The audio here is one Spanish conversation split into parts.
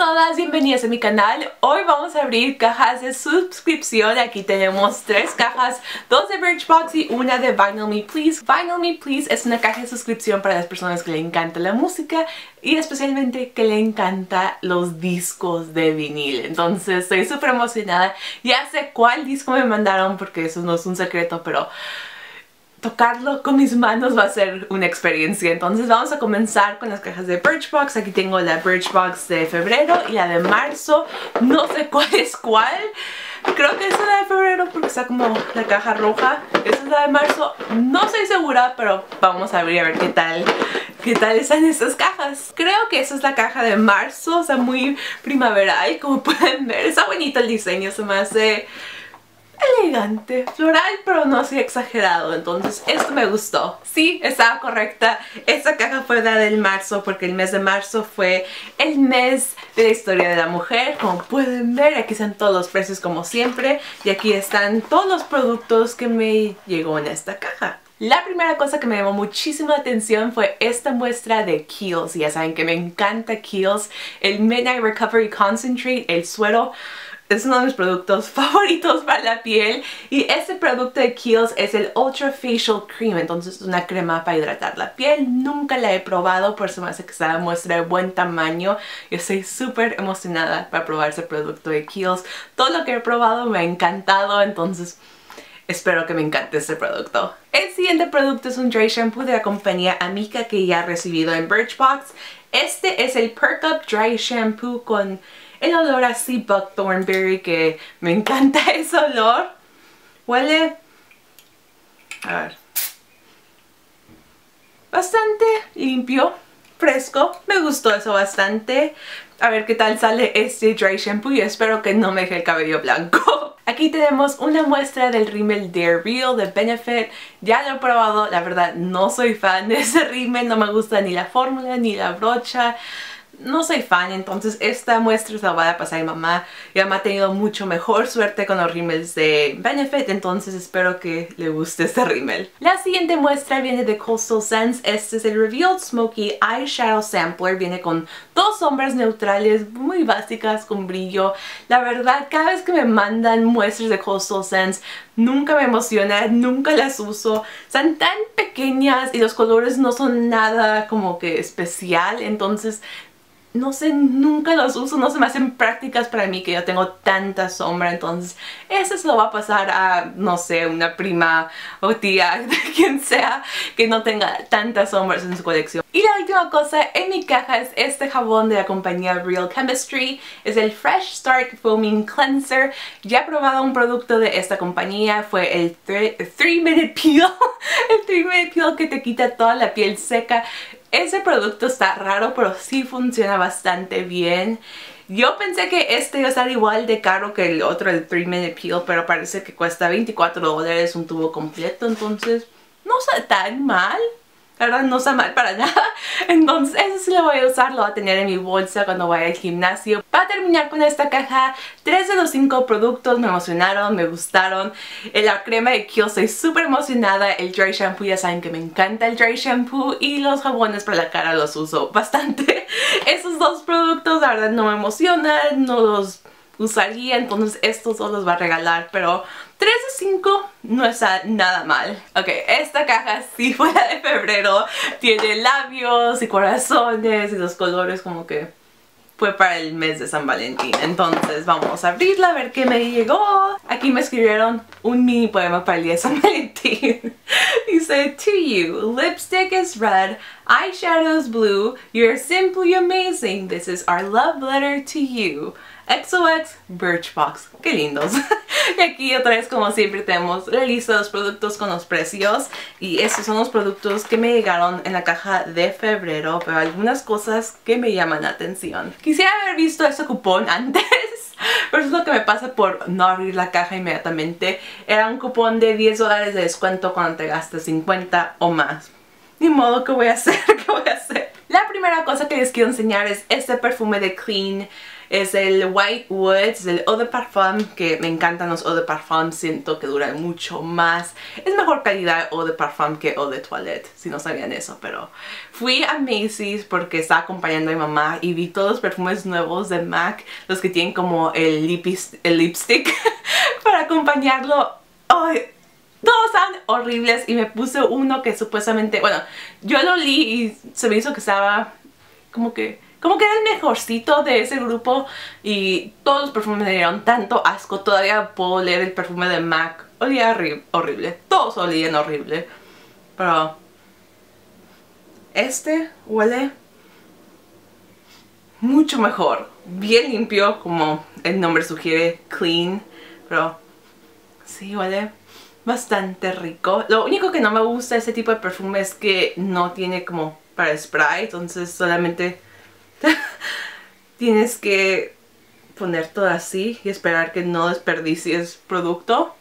todas, bienvenidas a mi canal. Hoy vamos a abrir cajas de suscripción. Aquí tenemos 3 cajas, 2 de Birchbox y una de Vinyl Me Please. Vinyl Me Please es una caja de suscripción para las personas que le encanta la música y especialmente que le encanta los discos de vinil. Entonces estoy súper emocionada. Ya sé cuál disco me mandaron porque eso no es un secreto, pero tocarlo con mis manos va a ser una experiencia. Entonces vamos a comenzar con las cajas de Birchbox. Aquí tengo la Birchbox de febrero y la de marzo. No sé cuál es cuál. Creo que es la de febrero porque está como la caja roja. Esta es la de marzo. No estoy segura, pero vamos a abrir a ver qué tal están estas cajas. Creo que esa es la caja de marzo. Está muy primaveral, como pueden ver. Está bonito el diseño, se me hace elegante, floral, pero no así exagerado. Entonces esto me gustó. Sí, estaba correcta. Esta caja fue la del marzo porque el mes de marzo fue el mes de la historia de la mujer. Como pueden ver, aquí están todos los precios como siempre y aquí están todos los productos que me llegó en esta caja. La primera cosa que me llamó muchísimo la atención fue esta muestra de Kiehl's. Ya saben que me encanta Kiehl's. El Midnight Recovery Concentrate, el suero, es uno de mis productos favoritos para la piel. Y este producto de Kiehl's es el Ultra Facial Cream. Entonces es una crema para hidratar la piel. Nunca la he probado, por eso me hace que esta muestra de buen tamaño. Yo estoy súper emocionada para probar ese producto de Kiehl's. Todo lo que he probado me ha encantado, entonces espero que me encante este producto. El siguiente producto es un dry shampoo de la compañía Amika que ya he recibido en Birchbox. Este es el Perk Up Dry Shampoo con el olor así buckthornberry, que me encanta ese olor. Huele, a ver, bastante limpio, fresco. Me gustó eso bastante. A ver qué tal sale este dry shampoo y espero que no me deje el cabello blanco. Aquí tenemos una muestra del rímel Dare Real de Benefit. Ya lo he probado, la verdad no soy fan de ese rímel. No me gusta ni la fórmula ni la brocha. No soy fan, entonces esta muestra se la voy a pasar a mi mamá. Mi mamá ha tenido mucho mejor suerte con los rímels de Benefit, entonces espero que le guste este rímel. La siguiente muestra viene de Coastal Scents. Este es el Revealed Smoky Eyeshadow Sampler. Viene con 2 sombras neutrales muy básicas con brillo. La verdad, cada vez que me mandan muestras de Coastal Scents, nunca me emociona, nunca las uso. Están tan pequeñas y los colores no son nada como que especial, entonces no sé, nunca los uso, no se me hacen prácticas para mí que yo tengo tanta sombra. Entonces ese se lo va a pasar a, no sé, una prima o tía, de quien sea, que no tenga tantas sombras en su colección. Y la última cosa en mi caja es este jabón de la compañía Real Chemistry. Es el Fresh Start Foaming Cleanser. Ya he probado un producto de esta compañía, fue el 3-Minute Peel. El 3-Minute Peel que te quita toda la piel seca. Ese producto está raro, pero sí funciona bastante bien. Yo pensé que este iba a estar igual de caro que el otro, el 3-Minute Peel, pero parece que cuesta $24 un tubo completo, entonces no está tan mal. La verdad no está mal para nada. Entonces eso sí lo voy a usar, lo voy a tener en mi bolsa cuando vaya al gimnasio. Para terminar con esta caja, 3 de los 5 productos me emocionaron, me gustaron. La crema de Kiehl's, estoy súper emocionada. El dry shampoo, ya saben que me encanta el dry shampoo. Y los jabones para la cara los uso bastante. Esos 2 productos la verdad no me emocionan, no los usaría, entonces estos 2 los voy a regalar, pero 3 de 5 no está nada mal. Ok, esta caja sí fue la de febrero. Tiene labios y corazones y los colores como que fue para el mes de San Valentín. Entonces vamos a abrirla a ver qué me llegó. Aquí me escribieron un mini poema para el día de San Valentín. Dice, to you, lipstick is red, eyeshadows blue, you're simply amazing, this is our love letter to you. XOX Birchbox. Qué lindos. Y aquí otra vez, como siempre, tenemos la lista de los productos con los precios. Y estos son los productos que me llegaron en la caja de febrero, pero algunas cosas que me llaman la atención. Quisiera haber visto ese cupón antes, pero eso es lo que me pasa por no abrir la caja inmediatamente. Era un cupón de $10 de descuento cuando te gastas 50 o más. Ni modo, ¿qué voy a hacer? ¿Qué voy a hacer? La primera cosa que les quiero enseñar es este perfume de Clean. Es el White Woods, el Eau de Parfum, que me encantan los Eau de Parfum, siento que duran mucho más. Es mejor calidad Eau de Parfum que Eau de Toilette, si no sabían eso, pero fui a Macy's porque estaba acompañando a mi mamá y vi todos los perfumes nuevos de MAC, los que tienen como el lipstick para acompañarlo. ¡Ay! Todos estaban horribles y me puse uno que supuestamente, bueno, yo lo olí y se me hizo que estaba como que era el mejorcito de ese grupo y todos los perfumes me dieron tanto asco. Todavía puedo oler el perfume de MAC. Olía horrible, todos olían horrible, pero este huele mucho mejor, bien limpio como el nombre sugiere, clean, pero sí huele bastante rico. Lo único que no me gusta de este tipo de perfume es que no tiene como para spray, entonces solamente tienes que poner todo así y esperar que no desperdicies producto.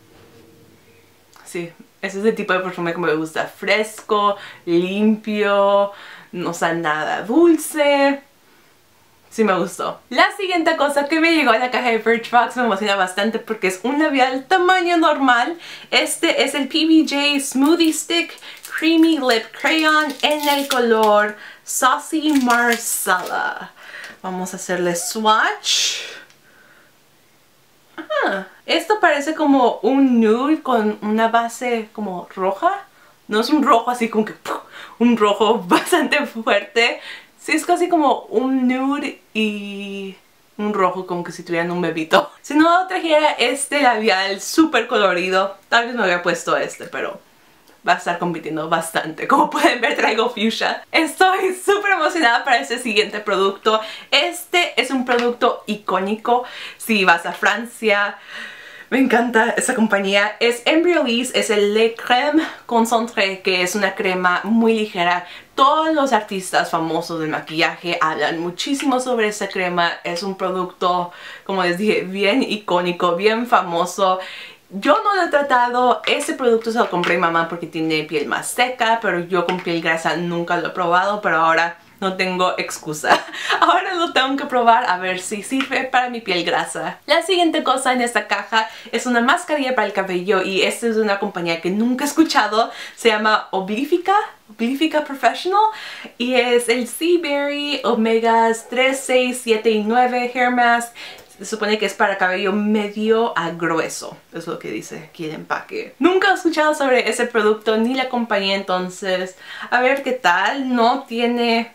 Sí, ese es el tipo de perfume que me gusta, fresco, limpio, no sea nada dulce. Sí me gustó. La siguiente cosa que me llegó a la caja de Birchbox me emociona bastante porque es un labial tamaño normal. Este es el PBJ Smoothie Stick Creamy Lip Crayon en el color Saucy Marsala. Vamos a hacerle swatch. Esto parece como un nude con una base como roja. No es un rojo así como que un rojo bastante fuerte. Sí, es casi como un nude y un rojo como que si tuvieran un bebito. Si no trajera este labial súper colorido, tal vez me hubiera puesto este, pero va a estar compitiendo bastante. Como pueden ver, traigo fuchsia. Estoy súper emocionada para este siguiente producto. Este es un producto icónico si vas a Francia. Me encanta esta compañía. Es Embryolisse, es el Le Crème Concentré, que es una crema muy ligera. Todos los artistas famosos del maquillaje hablan muchísimo sobre esta crema. Es un producto, como les dije, bien icónico, bien famoso. Yo no lo he tratado, ese producto se lo compré a mi mamá porque tiene piel más seca, pero yo con piel grasa nunca lo he probado, pero ahora no tengo excusa. Ahora lo tengo que probar a ver si sirve para mi piel grasa. La siguiente cosa en esta caja es una mascarilla para el cabello y esta es de una compañía que nunca he escuchado. Se llama Oblifica Professional y es el Sea Berry Omegas 3, 6, 7 y 9 Hair Mask. Se supone que es para cabello medio a grueso. Es lo que dice aquí el empaque. Nunca he escuchado sobre ese producto ni la compañía, entonces a ver qué tal. No tiene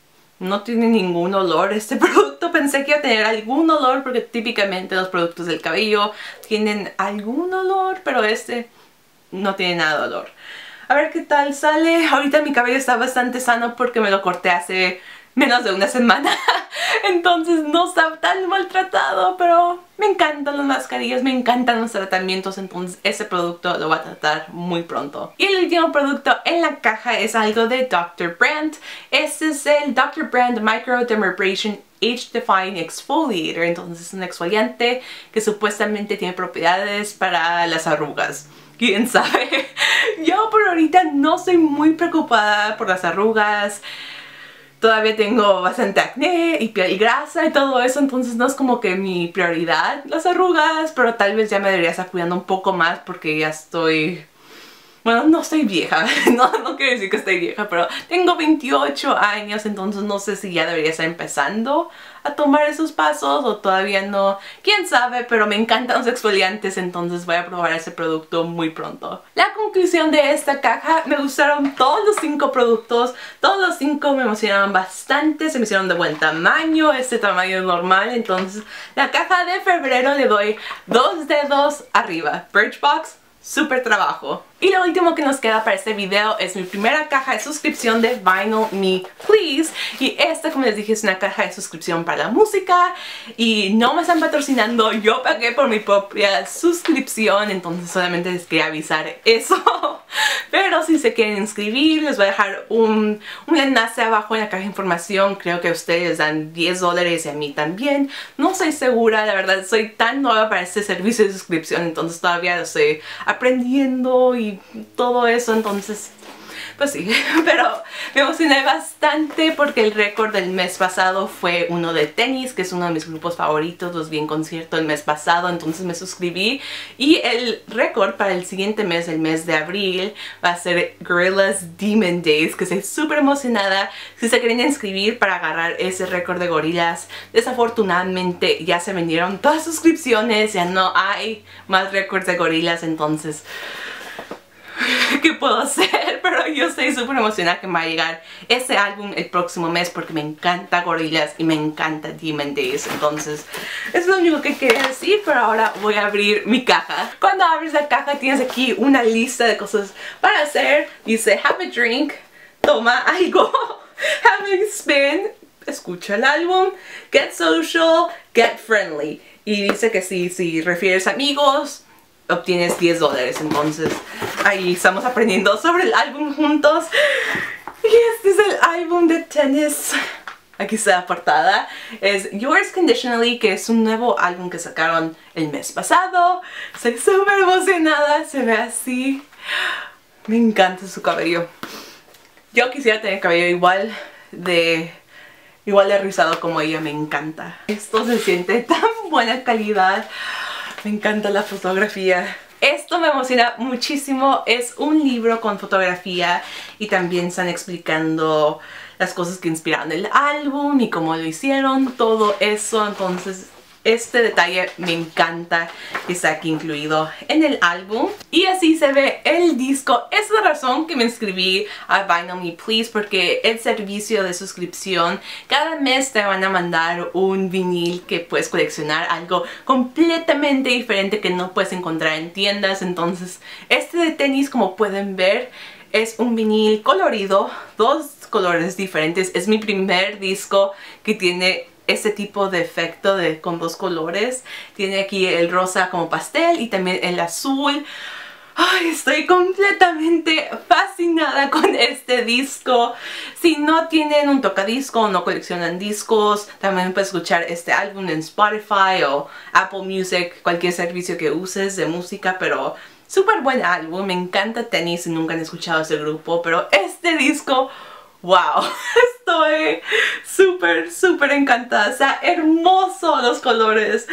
ningún olor este producto. Pensé que iba a tener algún olor porque típicamente los productos del cabello tienen algún olor, pero este no tiene nada de olor. A ver qué tal sale. Ahorita mi cabello está bastante sano porque me lo corté hace menos de una semana. Entonces no está tan maltratado, pero me encantan las mascarillas, me encantan los tratamientos, entonces ese producto lo voy a tratar muy pronto. Y el último producto en la caja es algo de Dr. Brandt. Este es el Dr. Brandt Micro Dermabrasion Age Defying Exfoliator. Entonces es un exfoliante que supuestamente tiene propiedades para las arrugas. ¿Quién sabe? Yo por ahorita no estoy muy preocupada por las arrugas. Todavía tengo bastante acné y piel grasa y todo eso, entonces no es como que mi prioridad las arrugas, pero tal vez ya me debería estar cuidando un poco más porque ya estoy... Bueno, no estoy vieja, no quiero decir que estoy vieja, pero tengo 28 años, entonces no sé si ya debería estar empezando a tomar esos pasos o todavía no. Quién sabe, pero me encantan los exfoliantes, entonces voy a probar ese producto muy pronto. La conclusión de esta caja, me gustaron todos los 5 productos, todos los 5 me emocionaron bastante, se me hicieron de buen tamaño, este tamaño normal, entonces la caja de febrero le doy 2 dedos arriba. Birchbox, súper trabajo. Y lo último que nos queda para este video es mi primera caja de suscripción de Vinyl Me Please. Y esta, como les dije, es una caja de suscripción para la música y no me están patrocinando, yo pagué por mi propia suscripción, entonces solamente les quería avisar eso. Pero si se quieren inscribir, les voy a dejar un enlace abajo en la caja de información. Creo que a ustedes les dan $10 y a mí también. No estoy segura, la verdad, soy tan nueva para este servicio de suscripción, entonces todavía lo estoy aprendiendo y todo eso, entonces pues sí, pero me emocioné bastante porque el récord del mes pasado fue uno de tenis, que es uno de mis grupos favoritos. Los vi en concierto el mes pasado, entonces me suscribí. Y el récord para el siguiente mes, el mes de abril, va a ser Gorillaz Demon Days, que estoy súper emocionada. Si se quieren inscribir para agarrar ese récord de Gorillaz, desafortunadamente ya se vendieron todas las suscripciones, ya no hay más récords de Gorillaz, entonces ¿qué puedo hacer? Pero yo estoy súper emocionada que me va a llegar ese álbum el próximo mes porque me encanta Gorillaz y me encanta Demon Days. Entonces es lo único que quería decir, pero ahora voy a abrir mi caja. Cuando abres la caja tienes aquí una lista de cosas para hacer. Dice have a drink, toma algo, have a spin, escucha el álbum, get social, get friendly. Y dice que si refieres amigos obtienes $10, entonces ahí estamos aprendiendo sobre el álbum juntos. Y este es el álbum de tenis. Aquí está la portada. Es Yours Conditionally, que es un nuevo álbum que sacaron el mes pasado. Estoy súper emocionada, se ve así. Me encanta su cabello. Yo quisiera tener cabello igual de rizado como ella, me encanta. Esto se siente tan buena calidad. Me encanta la fotografía. Esto me emociona muchísimo. Es un libro con fotografía y también están explicando las cosas que inspiraron el álbum y cómo lo hicieron, todo eso. Entonces este detalle me encanta que está aquí incluido en el álbum. Y así se ve el disco. Esa es la razón que me inscribí a Vinyl Me Please, porque el servicio de suscripción cada mes te van a mandar un vinil que puedes coleccionar, algo completamente diferente que no puedes encontrar en tiendas. Entonces este de tenis, como pueden ver, es un vinil colorido, 2 colores diferentes. Es mi primer disco que tiene ese tipo de efecto con 2 colores. Tiene aquí el rosa como pastel y también el azul. Ay, estoy completamente fascinada con este disco. Si no tienen un tocadisco o no coleccionan discos, también puedes escuchar este álbum en Spotify o Apple Music, cualquier servicio que uses de música, pero súper buen álbum. Me encanta tenis y nunca han escuchado ese grupo, pero este disco, wow, estoy súper encantada. Está hermoso los colores.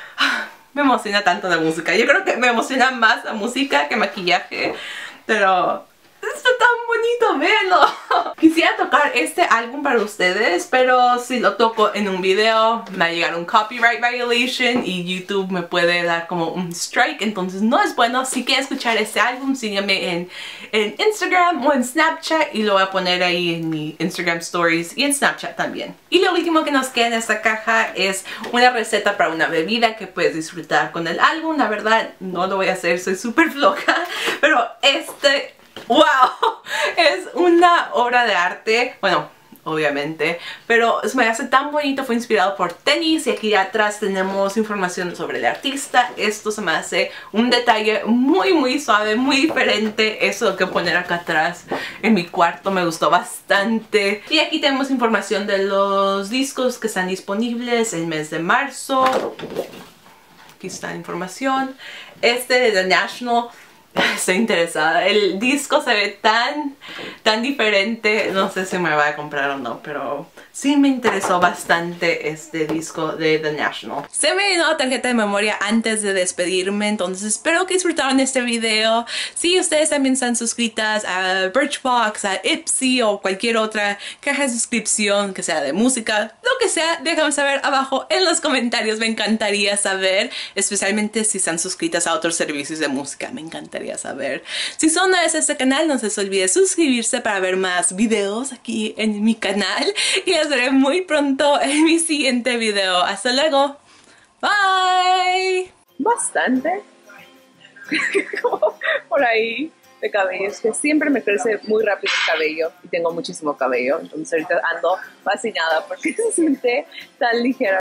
Me emociona tanto la música. Yo creo que me emociona más la música que maquillaje, pero está tan bonito, véanlo. Quisiera tocar este álbum para ustedes, pero si lo toco en un video me va a llegar un copyright violation y YouTube me puede dar como un strike, entonces no es bueno. Si quieren escuchar este álbum, síganme en Instagram o en Snapchat y lo voy a poner ahí en mi Instagram Stories y en Snapchat también. Y lo último que nos queda en esta caja es una receta para una bebida que puedes disfrutar con el álbum. La verdad no lo voy a hacer, soy súper floja, pero ¡wow! Es una obra de arte, bueno, obviamente, pero me hace tan bonito. Fue inspirado por tenis y aquí atrás tenemos información sobre el artista. Esto se me hace un detalle muy suave, muy diferente. Eso que poner acá atrás en mi cuarto me gustó bastante. Y aquí tenemos información de los discos que están disponibles el mes de marzo. Aquí está la información. Este de The National, estoy interesada. El disco se ve tan diferente. No sé si me va a comprar o no, pero sí me interesó bastante este disco de The National. Se me llenó la tarjeta de memoria antes de despedirme, entonces espero que disfrutaron este video. Si ustedes también están suscritas a Birchbox, a Ipsy o cualquier otra caja de suscripción que sea de música, lo que sea, déjame saber abajo en los comentarios. Me encantaría saber, especialmente si están suscritas a otros servicios de música. Me encantaría saber. Si son nuevos a este canal, no se les olvide suscribirse para ver más videos aquí en mi canal. Y les veré muy pronto en mi siguiente video. Hasta luego. Bye. Bastante. Como por ahí de cabello. Es que siempre me crece muy rápido el cabello. Y tengo muchísimo cabello. Entonces ahorita ando fascinada porque se siente tan ligera.